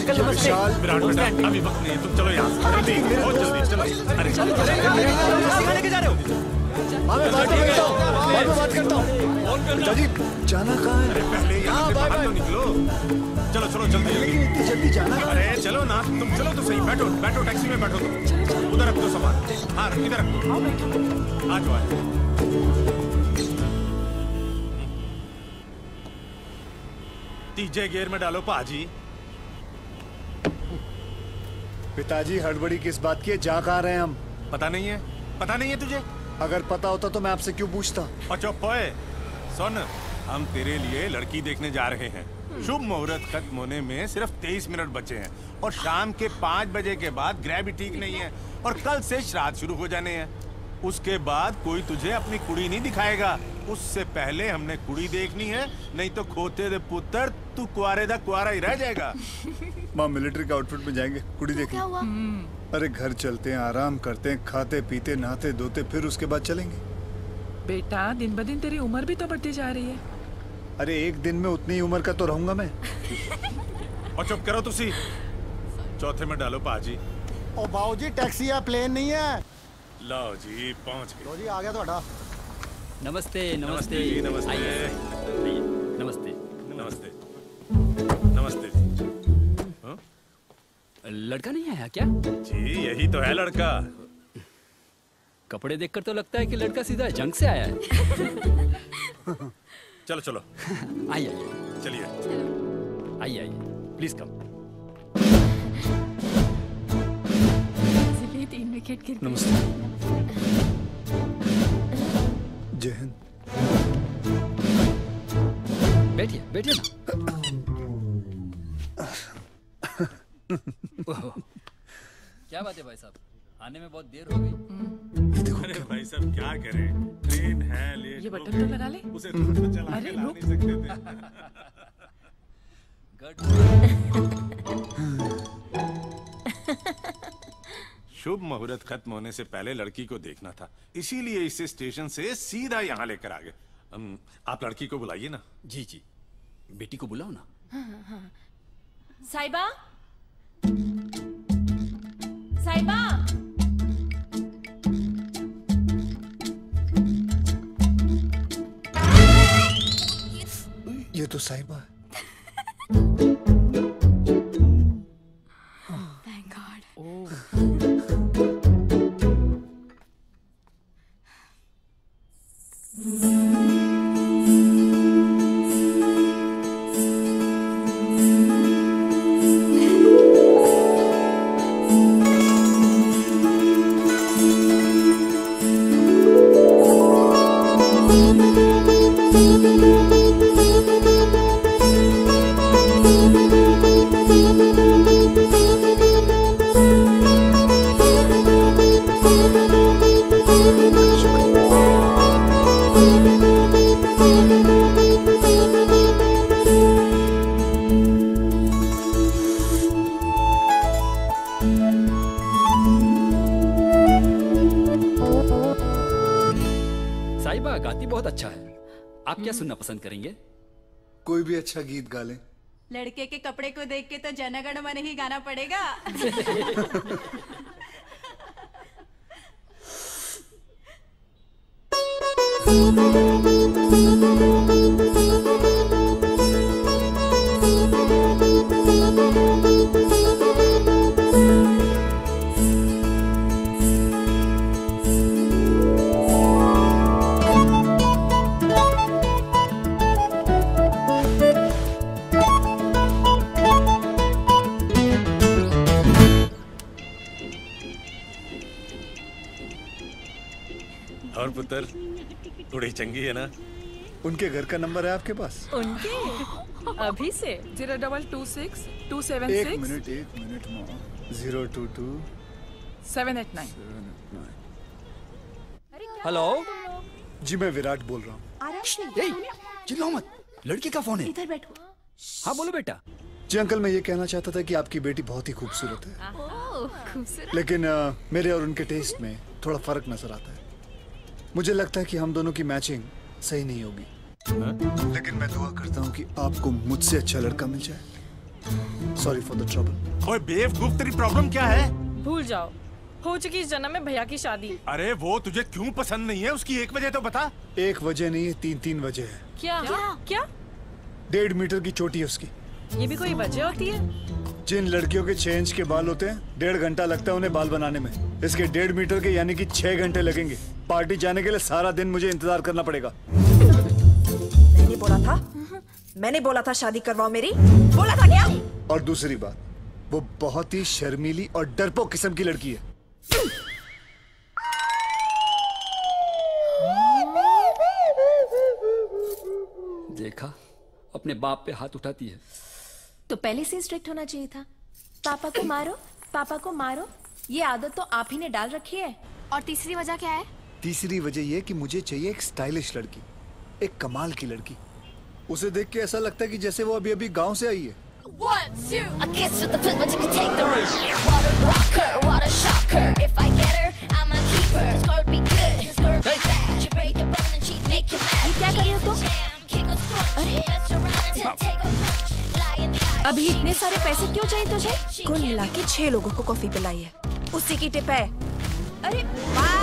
Uncle नमस्ते। विराट बेटा अभी वक्त नहीं है, तुम चलो यहाँ से जल्दी, बहुत जल्दी चलो। अरे चलो कहाँ लेके जा रहे हो? मैं बात करता हूँ। पिताजी जाना कहाँ है? अरे पहले यहाँ से बाहर तो निकलो। चलो चलो जल्दी जल्दी। इतनी जल्दी जाना? अरे चलो ना, तुम चलो तो सही। बैठो बैठो, टैक्सी में बैठो तुम। उधर रख दो सामान। हाँ इधर रख दो। आ जाओ आ जाओ। तीजे गियर में डालो पाजी। पिताजी हड़बड़ी किस बात की है? जा कहाँ रहे हैं हम? पता नहीं है? पता नहीं है तुझे? अगर पता होता तो मैं आपसे क्यों पूछता? और चुप होए। सुन, हम तेरे लिए लड़की देखने जा रहे हैं। शुभ मुहूर्त खत्म होने में सिर्फ 23 मिनट बचे हैं और शाम के 5 बजे के बाद ग्रह भी ठीक नहीं है और कल से श्राद्ध शुरू हो जाने हैं। उसके बाद कोई तुझे अपनी कुड़ी नहीं दिखाएगा। उससे पहले हमने कुड़ी देखनी है, नहीं तो खोते दे पुत्र तू कुआरे दा कुआरा ही रह जाएगा। माँ मिलिट्री का आउटफिट में जाएंगे, कुड़ी देखने। अरे घर चलते हैं, आराम करते हैं, खाते पीते नहाते धोते, फिर उसके बाद चलेंगे। बेटा दिन ब दिन तेरी उम्र भी तो बढ़ती जा रही है। अरे एक दिन में उतनी ही उम्र का तो रहूंगा मैं। और चुप करो तुसी। चौथे में डालो पाजी। ओ बाबूजी टैक्सी है, प्लेन नहीं है। लो जी पहुंच गए। लो जी आ गया ਤੁਹਾਡਾ। नमस्ते नमस्ते नमस्ते आइए नमस्ते नमस्ते नमस्ते जी। लड़का नहीं आया क्या? जी यही तो है लड़का। कपड़े देखकर तो लगता है कि लड़का सीधा जंग से आया है। चलो चलो आइए चलिए आइए आइए प्लीज कम। 3 विकेट गिर गए। नमस्ते। जय हिंद। बैठिए बैठिए ना। क्या बात है भाई साहब, आने में बहुत देर हो गई। अरे भाई साहब क्या करें, ट्रेन है लेट। ये बटन तो लगा ले। उसे तुरंत में चला के ला नहीं सकते थे। शुभ मुहूर्त खत्म होने से पहले लड़की को देखना था, इसीलिए इसे स्टेशन से सीधा यहाँ लेकर आ गए। आप लड़की को बुलाइए ना। जी जी बेटी को बुलाओ ना। हाँ। साहिबा साहिबा ये तो साहिबा है। Thank God. साहिबा गाती बहुत अच्छा है, आप क्या सुनना पसंद करेंगे? कोई भी अच्छा गीत गा लें। लड़के के कपड़े को देख के तो जनगण मन ही गाना पड़ेगा। और पुत्र थोड़ी चंगी है ना? उनके घर का नंबर है आपके पास? उनके अभी से 0226 276 एक मिनट माँ। 022 789। हेलो जी मैं विराट बोल रहा हूँ। चिल्लाओ मत, लड़की का फोन है। इधर बैठो। हाँ बोलो बेटा। जी अंकल मैं ये कहना चाहता था कि आपकी बेटी बहुत ही खूबसूरत है, खूबसूरत। लेकिन मेरे और उनके टेस्ट में थोड़ा फर्क नजर आता है। मुझे लगता है कि हम दोनों की मैचिंग सही नहीं होगी, लेकिन मैं दुआ करता हूँ कि आपको मुझसे अच्छा लड़का मिल जाए। Sorry for the trouble. ओए बेवकूफ, तेरी प्रॉब्लम क्या है? भूल जाओ, हो चुकी इस जन्म में भैया की शादी। अरे वो तुझे क्यों पसंद नहीं है, उसकी एक वजह तो बता। एक वजह नहीं है, तीन वजह है। क्या क्या? 1.5 मीटर की चोटी है उसकी। ये भी कोई वजह होती है? जिन लड़कियों के 6 इंच के बाल होते हैं 1.5 घंटा लगता है उन्हें बाल बनाने में, इसके 1.5 मीटर के यानी कि 6 घंटे लगेंगे। पार्टी जाने के लिए सारा दिन मुझे इंतजार करना पड़ेगा। मैंने बोला था शादी करवाओ मेरी, बोला था क्या? और दूसरी बात, वो बहुत ही शर्मीली और डरपोक किस्म की लड़की है। देखा, अपने बाप पे हाथ उठाती है। तो पहले से स्ट्रिक्ट होना चाहिए था। पापा को मारो, पापा को मारो, ये आदत तो आप ही ने डाल रखी है। और तीसरी वजह क्या है? तीसरी वजह ये कि मुझे चाहिए एक स्टाइलिश लड़की, एक कमाल की लड़की। उसे देख के ऐसा लगता है कि जैसे वो अभी अभी गांव से आई है। क्या कर रहे हो तुम? अभी इतने सारे पैसे क्यों चाहिए तुझे? कुल मिला के 6 लोगों को कॉफी पिलाई है, उसी की टिप है। अरे